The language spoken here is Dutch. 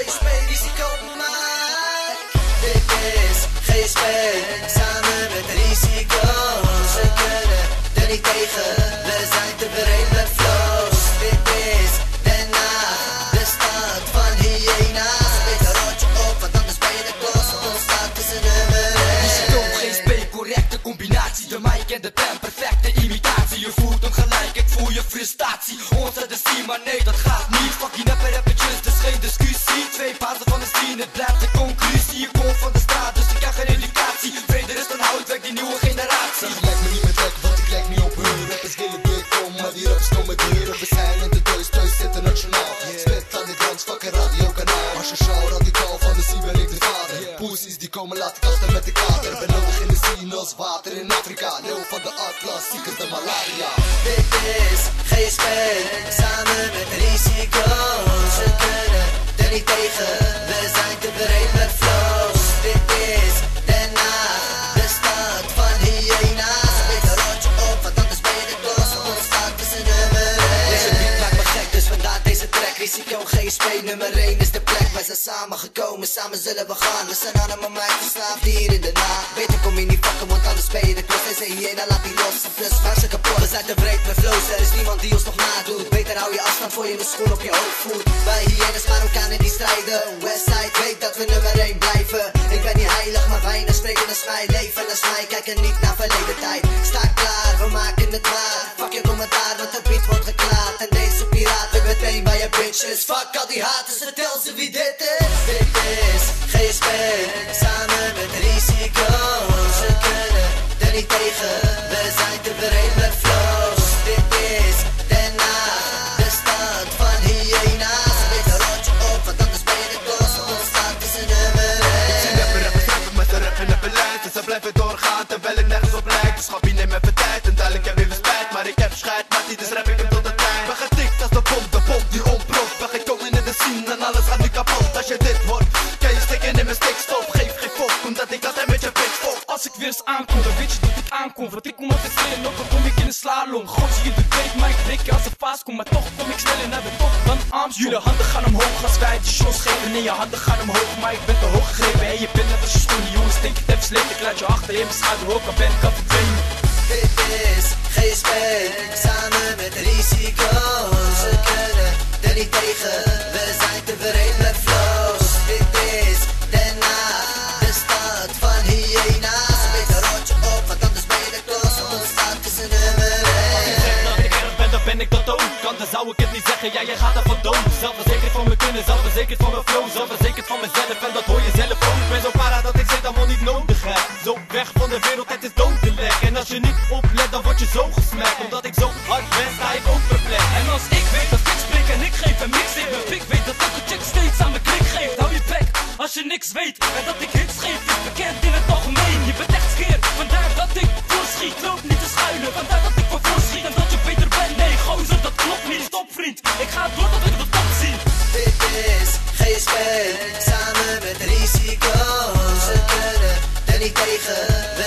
GSP, risico maar. Dit is GSP, samen met risico. Ze kunnen er niet tegen, we zijn te bereid met flows. Dit is Den Haag, de stad van hyena's. Weet een rotje op, want anders ben je de klos. Ons staat tussen nummer 1. Risico, GSP, correcte combinatie. De mic en de pen, perfecte imitatie. Je voelt hem gelijk, ik voel je frustratie. Onze de scene, maar nee dat gaat niet. Fuck die neppe rappertjes, dus geen discussie. Twee paarden van de scene, het blijft de conclusie. Je komt van de straat, dus ik krijg geen educatie. Vrede is dan houdt weg die nieuwe generatie. Vergelijk me niet met lekker, want ik lijk niet op hun. Rappers willen dik komen, maar die rappers komen hier. Rappers zijn in de thuis internationaal. Spit aan de dans, fuck een radiokanaal. Als je show radicaal van de scene ben ik de vader. Poesies die komen laat ik achter met de kader. Ben nodig in de scene als water in Afrika. Leeuw van de Atlas, ziekers de malaria. Dit is GSP, samen met risico. Ze kunnen er niet tegen, we zijn te bereid met flows. Dit is Den Haag, de stad van hyena's. Weet een rotje op, want anders ben je de klos. Ons staat tussen nummer 1. Deze beat maakt me gek, dus vandaar deze track. Risico, GSP, nummer 1 is de plek. Wij zijn samengekomen, samen zullen we gaan. We zijn allemaal mij verslaafd hier in de nacht. Beter kom je niet pakken, want anders ben je de klos. Deze hyena laat die los, en plus maak ze kapot. We zijn te breed met flows, er is niemand die ons nog nadoet. Beter hou je afstand voor je de schoen op je hoofd voelt. Wij hyenas gaan elkaar in die strijden. Westside weet dat we nummer 1 blijven. Ik ben niet heilig, maar weinig spreken als mij. Leven als mij, kijken niet naar verleden tijd. Sta klaar, we maken het waar. Fuck je commentaar, want het beat wordt geklaard. En deze piraten meteen bij je bitches. Fuck al die haters, vertel ze wie dit is. Dit is GSP, samen met risico. Ze kunnen er niet tegen, we zijn te bereid met flows. Dit is Den Haag, de stad van hyena's. Weet een rotje op, want anders ben je de klos. Ons staat tussen nummer 1. Ik zie rappers rappen, maar ze rappen en beleid. En ze blijven doorgaan terwijl ik nergens op lijk. Dus schat, neem even tijd en duidelijk heb even spijt. Maar ik heb scheid, maar niet, dus rap ik hem tot de tijd. Ben getikt als de bom die ontploft. Ben gekomen in de scene en alles gaat nu kapot. Als je dit hoort, kan je stikken in mijn stikstof. Geef geen fok, omdat ik altijd met je bitch fok. Als ik weer eens aankom, dan weet je dat ik aankom. Want ik kom altijd snel op, dan kom ik in een slalom. Gooi je in de tweede, maar ik breek je als een vaas kom. Maar toch kom ik sneller naar de top dan Armstrong. Jullie handen gaan omhoog als wij de shows geven. Nee, je handen gaan omhoog, maar ik ben te hoog gegrepen. En je bent net als je schoenen, jongens, denk je het even slecht. Ik laat je achter in mijn schaduw ook, al ben ik al verdwenen. Dit is GSP, samen met risico. Ze kunnen er niet tegen, we zijn te bereid met flows. Dit is Den Haag, de stad van hyena's. Weet een rotje op, want anders ben je de klos. Ons staat tussen nummer 1. Als je zegt dat ik erg ben, dan ben ik dat ook. Dan zou ik het niet zeggen, ja, jij gaat ervan dood. Zelfverzekerd van mijn kunnen, zelfverzekerd van mijn flow. Zelfverzekerd van mezelf en dat hoor je zelf ook. Ik ben zo para dat ik zit allemaal niet nodig heb. Zo weg van de wereld, het is doodelijk. En als je niet oplet, dan word je zo gesmekt. Omdat ik zo hard ben, sta ik ook perplex. En als ik weet dat ik spreek en ik geef hem niks in mijn pik, weet dat elke chick steeds aan mijn klik geeft. Hou je bek, als je niks weet en dat ik hits geef, is bekend in het algemeen. Je bent echt scheer, vandaar dat ik voorschiet. Loop niet te schuilen, vandaar dat ik voor voorschiet. En dat je beter bent, nee gozer, dat klopt niet. Stop vriend, ik ga door tot ik de top zie. Dit is GSP, samen met risico. Ze kunnen er niet tegen,